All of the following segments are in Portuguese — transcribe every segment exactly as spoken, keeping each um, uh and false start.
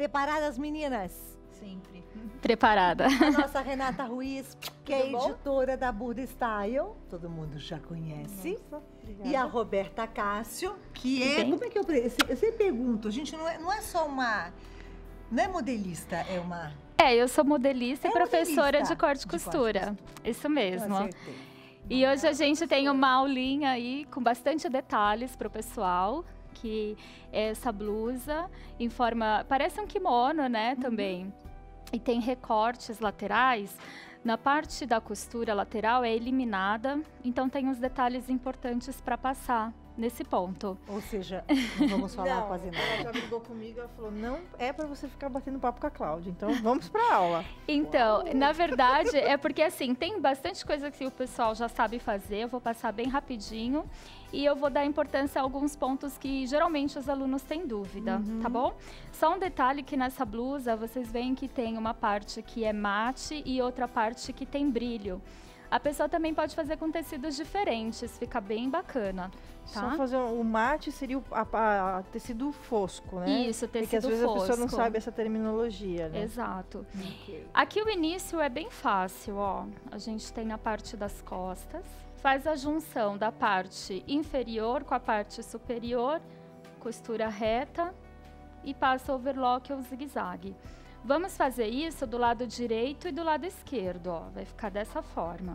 Preparadas, meninas? Sempre. Preparada. A nossa Renata Ruiz, que é Tudo bom? editora da Buda Style, todo mundo já conhece. Nossa, obrigada. E a Roberta Cássio, que é... Bem. Como é que eu... pre- Eu sempre- eu sempre pergunto, a gente não é, não é só uma... Não é modelista, é uma... É, eu sou modelista É e professora modelista de corte e de corte e costura. Isso mesmo. Eu acertei. E hoje a gente tem uma aulinha aí com bastante detalhes para o pessoal, que é essa blusa em forma, parece um kimono, né, também. E tem recortes laterais. Na parte da costura lateral é eliminada, então tem os detalhes importantes para passar nesse ponto. Ou seja, não vamos falar Não, quase ela nada. já brigou comigo, ela falou, não é pra você ficar batendo papo com a Cláudia, então vamos pra aula. Então, na verdade, é porque assim, tem bastante coisa que o pessoal já sabe fazer, eu vou passar bem rapidinho e eu vou dar importância a alguns pontos que geralmente os alunos têm dúvida, tá bom? Só um detalhe que nessa blusa vocês veem que tem uma parte que é mate e outra parte que tem brilho. A pessoa também pode fazer com tecidos diferentes, fica bem bacana, tá? Só fazer um, o mate seria o a- a- tecido fosco, né? Isso, Porque às tecido vezes a pessoa não fosco. sabe essa terminologia, né? Exato. Ok. Aqui o início é bem fácil, ó. A gente tem na parte das costas, faz a junção da parte inferior com a parte superior, costura reta e passa overlock ou zigue-zague. Vamos fazer isso do lado direito e do lado esquerdo, ó. Vai ficar dessa forma.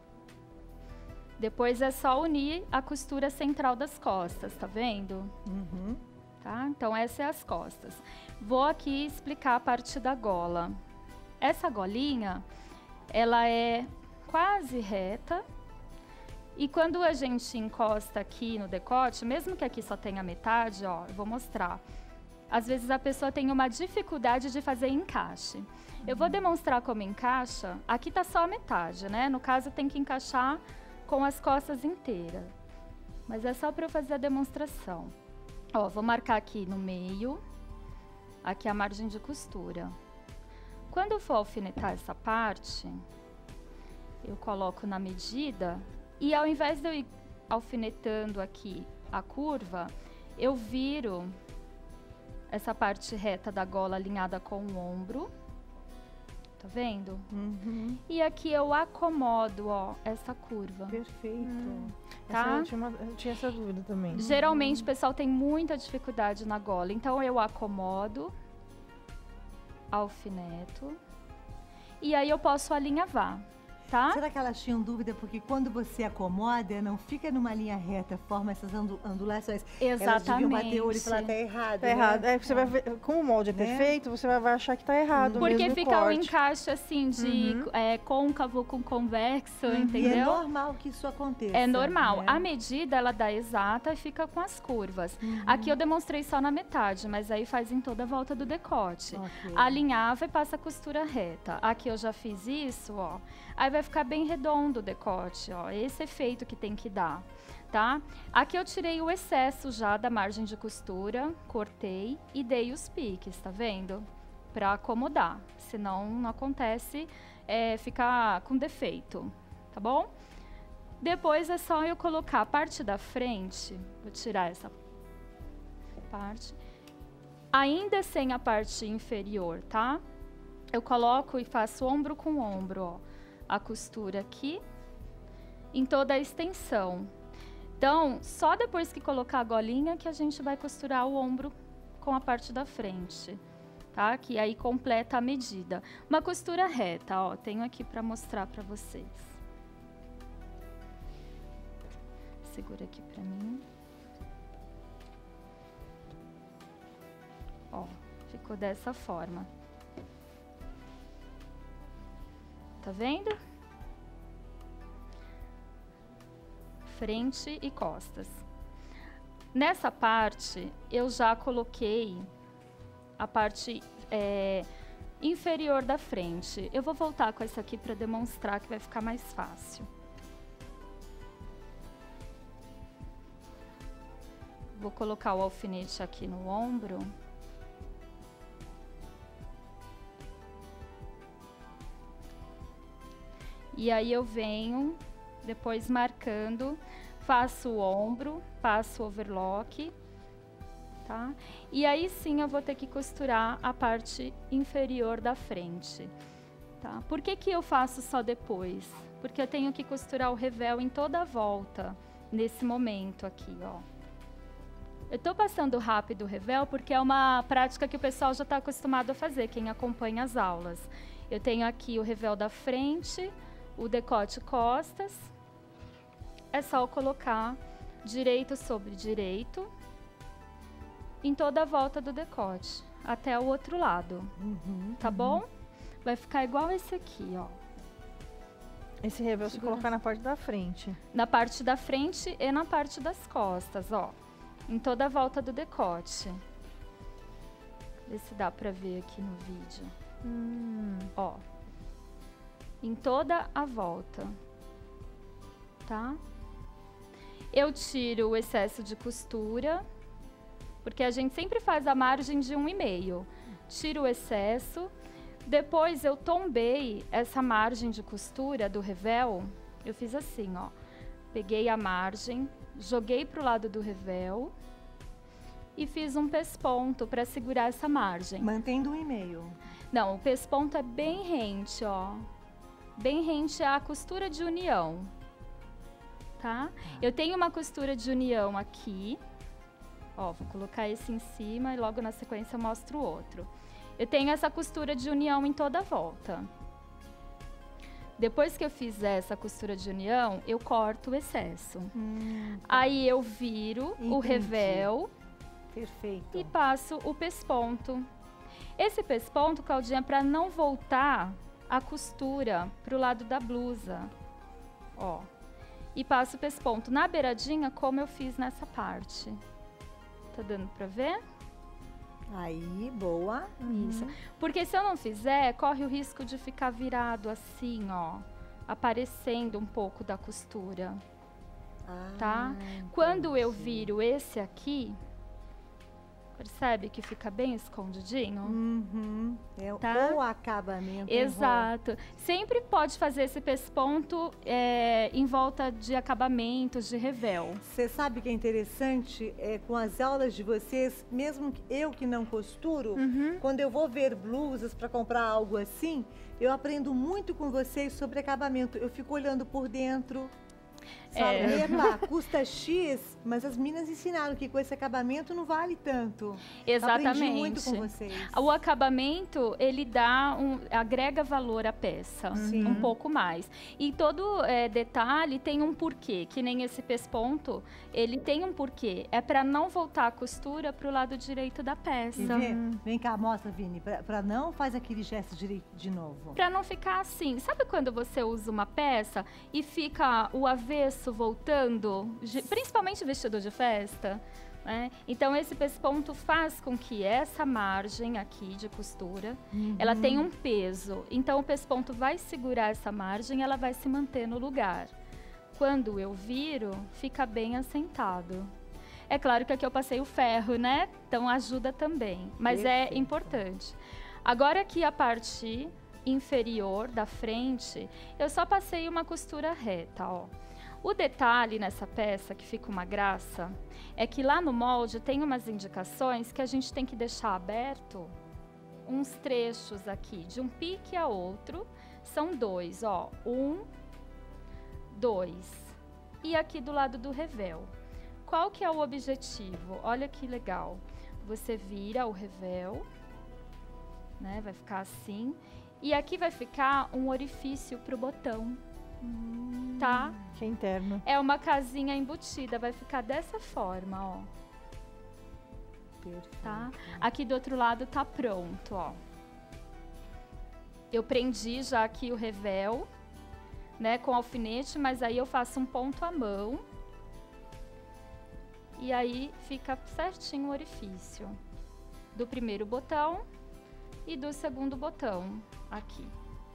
Depois é só unir a costura central das costas, tá vendo? Uhum. Tá? Então, essa é as costas. Vou aqui explicar a parte da gola. Essa golinha, ela é quase reta. E quando a gente encosta aqui no decote, mesmo que aqui só tenha metade, ó, eu vou mostrar. Às vezes a pessoa tem uma dificuldade de fazer encaixe. Eu vou demonstrar como encaixa. Aqui tá só a metade, né? No caso, tem que encaixar com as costas inteiras. Mas é só para eu fazer a demonstração. Ó, vou marcar aqui no meio, aqui a margem de costura. Quando eu for alfinetar essa parte, eu coloco na medida e ao invés de eu ir alfinetando aqui a curva, eu viro essa parte reta da gola alinhada com o ombro. Tá vendo? Uhum. E aqui eu acomodo, ó, essa curva. Perfeito. Tá? Essa eu, tinha uma- eu tinha essa dúvida também. Geralmente o pessoal tem muita dificuldade na gola, então eu acomodo, alfineto, e aí eu posso alinhavar, tá? Será que elas tinham dúvida? Porque quando você acomoda, não fica numa linha reta, forma essas andu- ondulações. Elas deviam bater o olho e falar, tá errado, Tá né? errado. É, você vai ver, como o molde é Né? perfeito, você vai, vai achar que tá errado Porque mesmo o fica um corte. encaixe assim de Uhum. é, côncavo com convexo, E é entendeu? normal que isso aconteça. É normal. né? A medida, ela dá exata e fica com as curvas. Uhum. Aqui eu demonstrei só na metade, mas aí faz em toda a volta do decote. Ok. Alinhava e passa a costura reta. Aqui eu já fiz isso, ó. Aí vai ficar bem redondo o decote, ó. Esse efeito que tem que dar, tá? Aqui eu tirei o excesso já da margem de costura, cortei e dei os piques, tá vendo? Pra acomodar, senão não acontece, é, ficar com defeito, tá bom? Depois é só eu colocar a parte da frente, vou tirar essa parte, ainda sem a parte inferior, tá? Eu coloco e faço ombro com ombro, ó, a costura aqui, em toda a extensão. Então, só depois que colocar a golinha que a gente vai costurar o ombro com a parte da frente, tá? Que aí completa a medida. Uma costura reta, ó, tenho aqui para mostrar para vocês. Segura aqui para mim. Ó, ficou dessa forma. Tá vendo? Frente e costas. Nessa parte, eu já coloquei a parte é, inferior da frente. Eu vou voltar com essa aqui para demonstrar que vai ficar mais fácil. Vou colocar o alfinete aqui no ombro. E aí eu venho, depois marcando, faço o ombro, passo o overlock Tá? E aí sim eu vou ter que costurar a parte inferior da frente. Tá? Por que que eu faço só depois? Porque eu tenho que costurar o revel em toda a volta, nesse momento aqui, ó. Eu tô passando rápido o revel porque é uma prática que o pessoal já está acostumado a fazer, quem acompanha as aulas. Eu tenho aqui o revel da frente, o decote costas. É só eu colocar direito sobre direito em toda a volta do decote, até o outro lado. Uhum, tá uhum. bom? Vai ficar igual esse aqui, ó. Esse revel você colocar na parte da frente. Na parte da frente e na parte das costas, ó. Em toda a volta do decote. Vê se dá pra ver aqui no vídeo. Hum. Ó. Em toda a volta. Tá? Eu tiro o excesso de costura, porque a gente sempre faz a margem de um e meio. Tiro o excesso. Depois eu tombei essa margem de costura do revel. Eu fiz assim, ó. Peguei a margem, joguei pro lado do revel e fiz um pesponto para segurar essa margem. Mantendo um e meio. Não, o pesponto é bem rente, ó. Bem rente à costura de união. Tá? Eu tenho uma costura de união aqui. Ó, vou colocar esse em cima e logo na sequência eu mostro o outro. Eu tenho essa costura de união em toda a volta. Depois que eu fizer essa costura de união, eu corto o excesso. Hum, tá. Aí eu viro Entendi. o revel. Perfeito. E passo o pesponto. Esse pesponto, Claudinha, é para não voltar a costura pro lado da blusa. Ó. E passo o pesponto na beiradinha, como eu fiz nessa parte. Tá dando pra ver? Aí, boa. Isso. Uhum. Porque se eu não fizer, corre o risco de ficar virado assim, ó. Aparecendo um pouco da costura. Ah, tá? Entendi. Quando eu viro esse aqui, percebe que fica bem escondidinho? Uhum. É tá? O acabamento. Exato. Sempre pode fazer esse pesponto é, em volta de acabamentos, de revel. Você sabe que é interessante, é, com as aulas de vocês, mesmo que eu que não costuro, uhum. quando eu vou ver blusas para comprar algo assim, eu aprendo muito com vocês sobre acabamento. Eu fico olhando por dentro. Sabe, é. Epa, custa X, mas as meninas ensinaram que com esse acabamento não vale tanto. Exatamente. Aprendi muito com vocês. O acabamento, ele dá um, agrega valor à peça, Sim. um pouco mais. E todo é, detalhe tem um porquê, que nem esse pesponto, ele tem um porquê. É para não voltar a costura para o lado direito da peça. Uhum. Vem cá, mostra, Vini, para não faz aquele gesto direito de novo. Para não ficar assim. Sabe quando você usa uma peça e fica o avesso voltando, principalmente vestido de festa, né? Então esse pesponto faz com que essa margem aqui de costura, uhum. ela tenha um peso. Então o pesponto vai segurar essa margem, ela vai se manter no lugar. Quando eu viro, fica bem assentado. É claro que aqui eu passei o ferro, né? Então ajuda também, mas Perfeito. É importante. Agora aqui a parte inferior da frente, eu só passei uma costura reta, ó. O detalhe nessa peça, que fica uma graça, é que lá no molde tem umas indicações que a gente tem que deixar aberto uns trechos aqui, de um pique a outro, são dois, ó, um, dois, e aqui do lado do revel. Qual que é o objetivo? Olha que legal, você vira o revel, né, vai ficar assim, e aqui vai ficar um orifício pro botão. Hum, tá? Que é interno. É uma casinha embutida, vai ficar dessa forma, ó. Perfeito. Tá? Aqui do outro lado tá pronto, ó. Eu prendi já aqui o revel, né, com alfinete, mas aí eu faço um ponto à mão. E aí fica certinho o orifício do primeiro botão e do segundo botão aqui.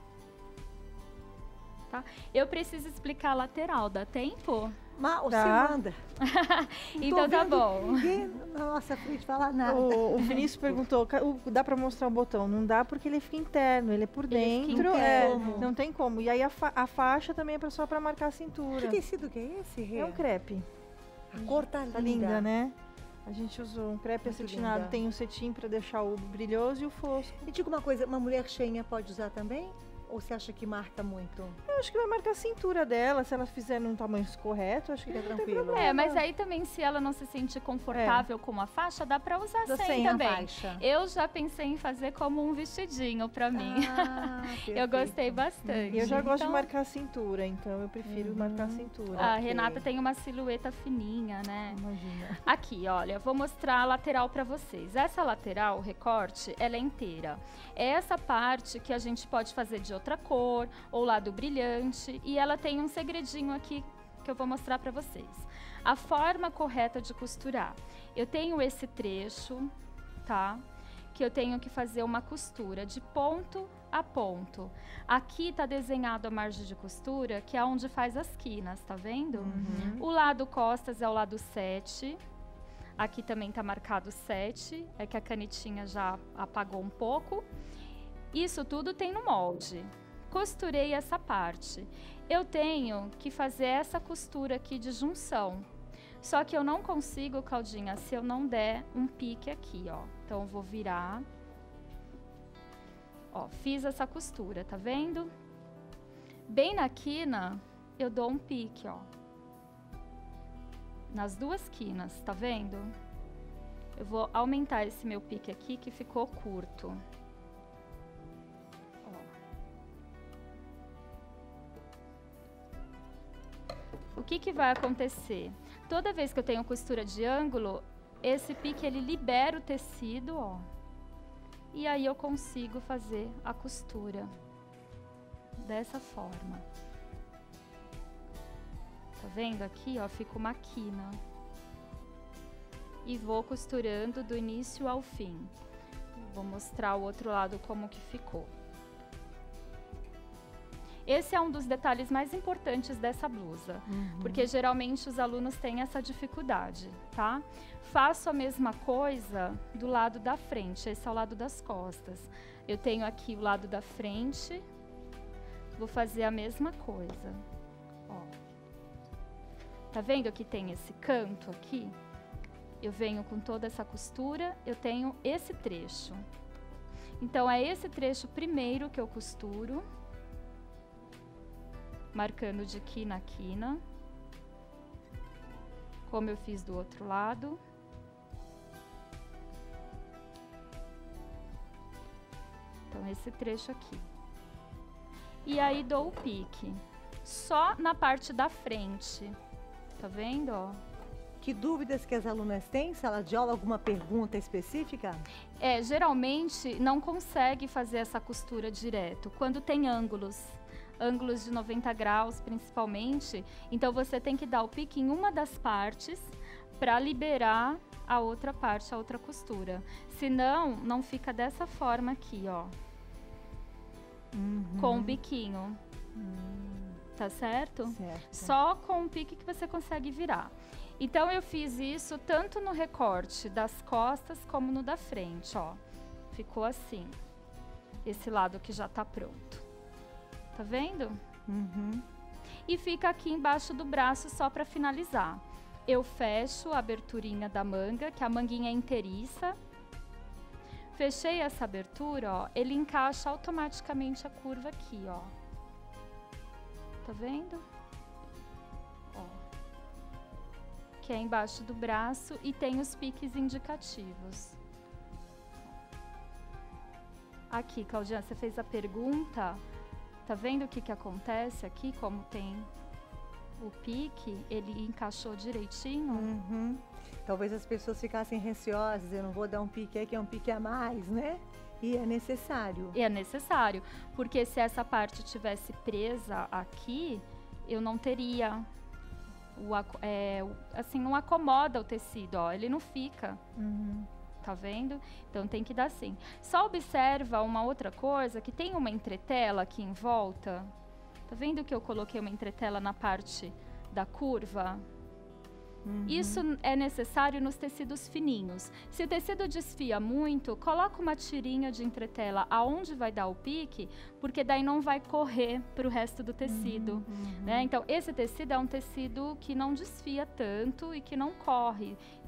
Tá? Eu preciso explicar a lateral, dá tempo? Mas você tá. manda. Então tá bom. Ninguém na nossa frente fala nada. O, o Vinícius perguntou, dá para mostrar o botão? Não dá porque ele fica interno, ele é por dentro. É, não tem como. E aí a, fa a faixa também é pra, só para marcar a cintura. Que tecido que é esse, Rê? É um crepe. A cor tá linda. Tá linda, né? A gente usou um crepe acetinado, tem um cetim para deixar o brilhoso e o fosco. E diga uma coisa, uma mulher cheinha pode usar também? Ou você acha que marca muito? Eu acho que vai marcar a cintura dela, se ela fizer num tamanho correto, acho que Fica não tranquilo. tem problema. É, mas aí também, se ela não se sentir confortável é. com a faixa, dá pra usar Dá sem, sem também. a faixa. Eu já pensei em fazer como um vestidinho pra mim. Ah, eu gostei bastante. Eu já então, gosto de marcar a cintura, então eu prefiro uhum. marcar a cintura. A okay. Renata tem uma silhueta fininha, né? Imagina. Aqui, olha, vou mostrar a lateral pra vocês. Essa lateral, o recorte, ela é inteira. É essa parte que a gente pode fazer de outra cor, ou lado brilhante, e ela tem um segredinho aqui que eu vou mostrar para vocês. A forma correta de costurar. Eu tenho esse trecho, tá? Que eu tenho que fazer uma costura de ponto a ponto. Aqui tá desenhado a margem de costura, que é onde faz as quinas, tá vendo? Uhum. O lado costas é o lado sete. Aqui também tá marcado sete, é que a canetinha já apagou um pouco. Isso tudo tem no molde. Costurei essa parte. Eu tenho que fazer essa costura aqui de junção. Só que eu não consigo, Claudinha, se eu não der um pique aqui, ó. Então, eu vou virar. Ó, fiz essa costura, tá vendo? Bem na quina, eu dou um pique, ó. Nas duas quinas, tá vendo? Eu vou aumentar esse meu pique aqui, que ficou curto. O que que vai acontecer? Toda vez que eu tenho costura de ângulo, esse pique ele libera o tecido, ó. E aí eu consigo fazer a costura dessa forma. Tá vendo aqui, ó, fica uma quina. E vou costurando do início ao fim. Vou mostrar o outro lado como que ficou. Esse é um dos detalhes mais importantes dessa blusa, uhum. porque geralmente os alunos têm essa dificuldade, tá? Faço a mesma coisa do lado da frente, esse é o lado das costas. Eu tenho aqui o lado da frente, vou fazer a mesma coisa. Ó. Tá vendo que tem esse canto aqui? Eu venho com toda essa costura, eu tenho esse trecho. Então, é esse trecho primeiro que eu costuro. Marcando de quina a quina, como eu fiz do outro lado. Então, esse trecho aqui. E aí, dou o pique. Só na parte da frente. Tá vendo, ó? Que dúvidas que as alunas têm? Sala de aula, alguma pergunta específica? É, geralmente, não consegue fazer essa costura direto, quando tem ângulos. Ângulos de noventa graus, principalmente. Então, você tem que dar o pique em uma das partes para liberar a outra parte, a outra costura. Senão, não fica dessa forma aqui, ó. Uhum. Com o biquinho. Uhum. Tá certo? Certo. Só com o pique que você consegue virar. Então, eu fiz isso tanto no recorte das costas como no da frente, ó. Ficou assim. Esse lado que já tá pronto. Tá vendo? Uhum. E fica aqui embaixo do braço só para finalizar. Eu fecho a aberturinha da manga, que a manguinha é inteiriça. Fechei essa abertura, ó, ele encaixa automaticamente a curva aqui, ó. Tá vendo? Ó. Que é embaixo do braço e tem os piques indicativos. Aqui, Claudiana, você fez a pergunta. Tá vendo o que que acontece aqui? Como tem o pique, ele encaixou direitinho. Uhum. Talvez as pessoas ficassem receosas, eu não vou dar um pique aí, que é um pique a mais, né? E é necessário. E é necessário, porque se essa parte tivesse presa aqui, eu não teria, o, é, assim, não acomoda o tecido, ó, ele não fica. Uhum. Tá vendo? Então tem que dar assim. Só observa uma outra coisa, que tem uma entretela aqui em volta. Tá vendo que eu coloquei uma entretela na parte da curva? Uhum. Isso é necessário nos tecidos fininhos. Se o tecido desfia muito, coloca uma tirinha de entretela aonde vai dar o pique, porque daí não vai correr para o resto do tecido. Uhum. Né? Então, esse tecido é um tecido que não desfia tanto e que não corre.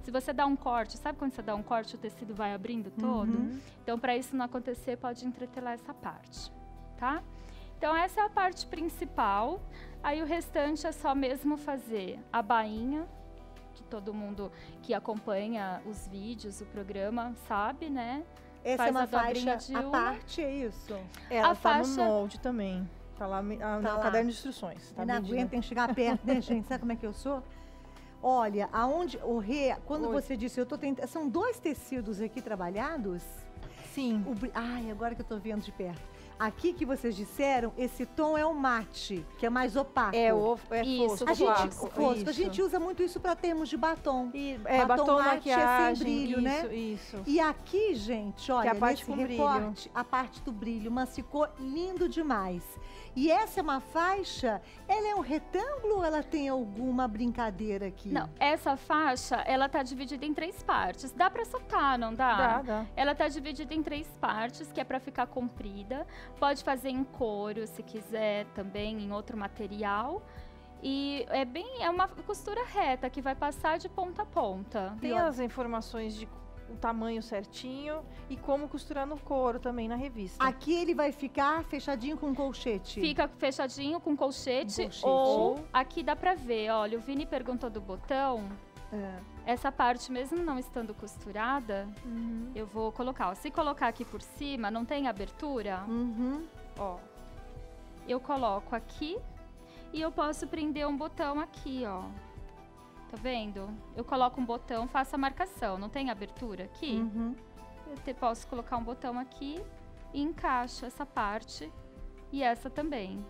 Se você dá um corte, sabe quando você dá um corte, o tecido vai abrindo todo? Uhum. Então, para isso não acontecer, pode entretelar essa parte, tá? Então, essa é a parte principal. Aí, o restante é só mesmo fazer a bainha, que todo mundo que acompanha os vídeos, o programa, sabe, né? Essa Faz é uma a dobrinha faixa de à uma. parte, é isso? Ela A tá faixa- no molde também. Tá lá no Tá tá lá. caderno de instruções. Tá Eu não medindo. aguento em chegar perto, né, gente? Sabe como é que eu sou? Olha, aonde o Rê, quando Oi. você disse, eu tô tentando, são dois tecidos aqui trabalhados? Sim. O bri- Ai, agora que eu tô vendo de perto. Aqui que vocês disseram, esse tom é o mate, que é mais opaco. É, o, é Isso, fosco. A gente, fosco, fosco, a isso. gente usa muito isso para termos de batom. E, é, batom batom, mate é sem maquiagem, brilho, isso, né? isso. E aqui, gente, olha, a parte nesse com brilho. recorte, a parte do brilho, mas ficou lindo demais. E essa é uma faixa, ela é um retângulo ou ela tem alguma brincadeira aqui? Não, essa faixa, ela tá dividida em três partes. Dá pra soltar, não dá? Dá, dá. Ela tá dividida em três partes, que é pra ficar comprida. Pode fazer em couro, se quiser, também em outro material. E é bem, é uma costura reta, que vai passar de ponta a ponta. Tem as informações de o tamanho certinho e como costurar no couro também na revista. Aqui ele vai ficar fechadinho com colchete. Fica fechadinho com colchete, Um colchete. ou aqui dá pra ver, olha, o Vini perguntou do botão. É. Essa parte, mesmo não estando costurada, Uhum. eu vou colocar, ó, se colocar aqui por cima, não tem abertura, Uhum. ó, eu coloco aqui e eu posso prender um botão aqui, ó, tá vendo? Eu coloco um botão, faço a marcação, não tem abertura aqui? Uhum. Eu te, posso colocar um botão aqui e encaixo essa parte e essa também.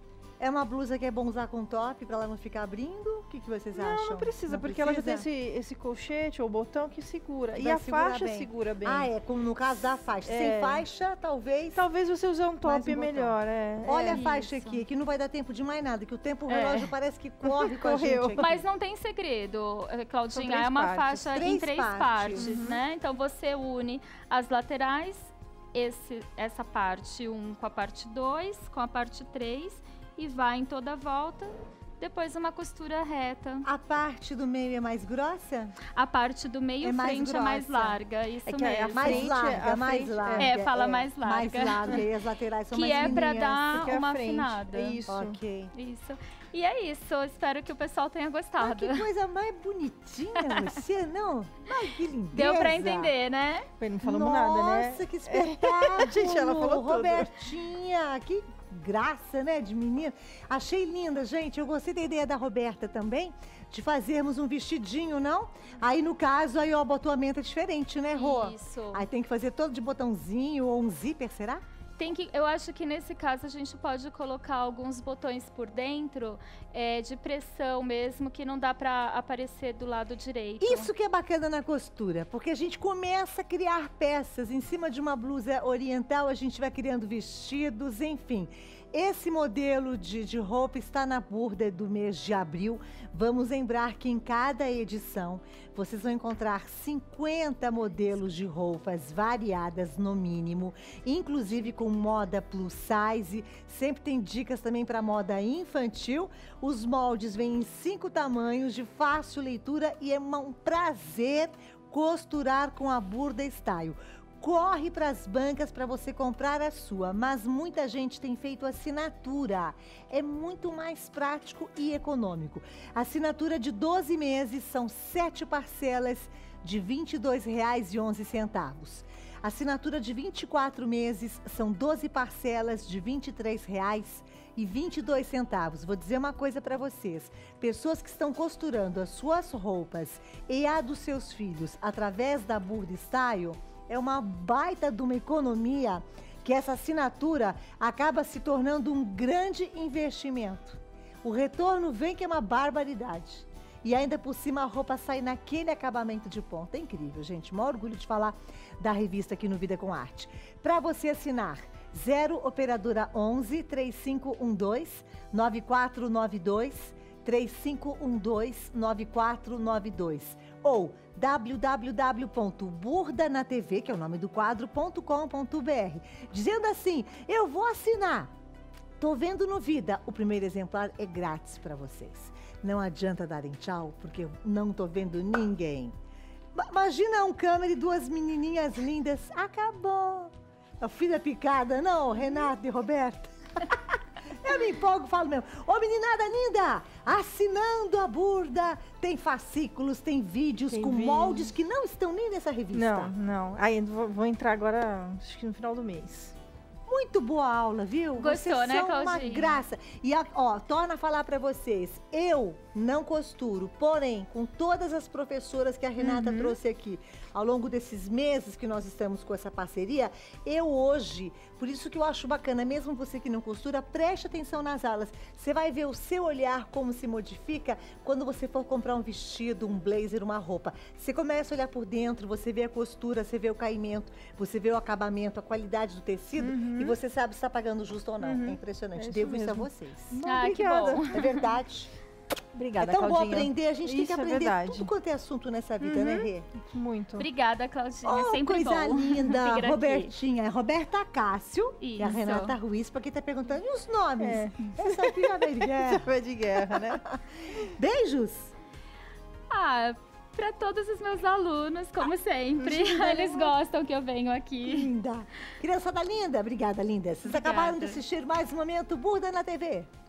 É uma blusa que é bom usar com top para ela não ficar abrindo? O que, que vocês Não, acham? não precisa, Não porque ela já tem precisa? esse, esse colchete ou botão que segura. E Vai a segurar faixa bem. segura bem. Ah, é, como no caso da faixa. É. Sem faixa, talvez. Talvez você usar um Mais top um é botão. melhor, é. Olha é. a faixa Isso. aqui, que não vai dar tempo de mais nada, que o tempo o É. relógio parece que corre com a Correu. gente aqui. Mas não tem segredo, eh, Claudinha, três é uma partes. faixa Três em três partes. partes, Uhum. né? Então você une as laterais, esse, essa parte um com a parte dois, com a parte três e vai em toda a volta. Depois uma costura reta. A parte do meio é mais grossa? A parte do meio É mais frente é mais grossa. larga, isso É que a mesmo. Mais frente, larga, a mais frente, é. larga. É, fala mais larga. Mais larga e as laterais são Que mais é pra fininhas. dar Porque a uma frente, afinada. é isso. Ok. Isso. E é isso, eu espero que o pessoal tenha Ah, gostado. que coisa mais bonitinha você, não? Ai, que lindeza. Deu pra entender, né? Ele não falamos Nossa, nada, né? que espetáculo! Gente, ela falou tudo. Robertinha, que graça, né, de menina. Achei linda, gente. Eu gostei da ideia da Roberta também, de fazermos um vestidinho, não? Aí, no caso, aí o abotoamento é diferente, né, Rô? Isso. Aí tem que fazer todo de botãozinho ou um zíper, será? Tem que, eu acho que nesse caso a gente pode colocar alguns botões por dentro, é, de pressão mesmo, que não dá pra aparecer do lado direito. Isso que é bacana na costura, porque a gente começa a criar peças. Em cima de uma blusa oriental, a gente vai criando vestidos, enfim. Esse modelo de, de roupa está na Burda do mês de abril. Vamos lembrar que em cada edição vocês vão encontrar cinquenta modelos de roupas variadas no mínimo, inclusive com moda plus size. Sempre tem dicas também para moda infantil. Os moldes vêm em cinco tamanhos, de fácil leitura, e é um prazer costurar com a Burda Style. Corre para as bancas para você comprar a sua, mas muita gente tem feito assinatura. É muito mais prático e econômico. Assinatura de doze meses são sete parcelas de vinte e dois reais e onze centavos. Assinatura de vinte e quatro meses são doze parcelas de vinte e três reais e vinte e dois centavos. Vou dizer uma coisa para vocês. Pessoas que estão costurando as suas roupas e a dos seus filhos através da Burda Style, é uma baita de uma economia, que essa assinatura acaba se tornando um grande investimento. O retorno vem que é uma barbaridade. E ainda por cima a roupa sai naquele acabamento de ponta. É incrível, gente. Maior orgulho de falar da revista aqui no Vida com Arte. Para você assinar, zero operadora onze, três cinco um dois, nove quatro nove dois, três cinco um dois, nove quatro nove dois. Ou w w w ponto burda na t v, que é o nome do quadro, ponto com ponto b r. Dizendo assim, eu vou assinar. Tô vendo no Vida, o primeiro exemplar é grátis para vocês. Não adianta darem tchau, porque eu não tô vendo ninguém. Imagina um câmera e duas menininhas lindas. Acabou. A filha picada, não, Renata e Roberta. Eu me empolgo e falo mesmo. Ô, meninada linda, assinando a Burda. Tem fascículos, tem vídeos tem com vídeo. moldes que não estão nem nessa revista. Não, não. Aí vou, vou entrar agora, acho que no final do mês. Muito boa aula, viu? Gostou, vocês né, são Claudinha? uma graça. E, ó, torna a falar pra vocês. Eu não costuro, porém, com todas as professoras que a Renata uhum. trouxe aqui, ao longo desses meses que nós estamos com essa parceria, eu hoje, por isso que eu acho bacana, mesmo você que não costura, preste atenção nas aulas. Você vai ver o seu olhar como se modifica quando você for comprar um vestido, um blazer, uma roupa. Você começa a olhar por dentro, você vê a costura, você vê o caimento, você vê o acabamento, a qualidade do tecido, uhum. e você sabe se está pagando justo ou não. Uhum. É impressionante. É isso Devo mesmo. isso a vocês. Ah, obrigada. Que bom. É verdade. Obrigada, É tão Claudinha. bom aprender, a gente Isso tem que aprender é tudo quanto é assunto nessa vida, uhum. né, Rê? Muito. Obrigada, Claudinha, oh, sempre coisa bom. linda, Robertinha, é Roberta Cássio Isso. e a Renata Ruiz, pra quem tá perguntando, e os nomes? É. Essa aqui já veio de guerra. Já veio de guerra, né? Beijos! Ah, para todos os meus alunos, como sempre, eles gostam que eu venho aqui. Linda! Criançada linda, obrigada, linda. Vocês obrigada. acabaram de assistir mais um Momento Burda na T V.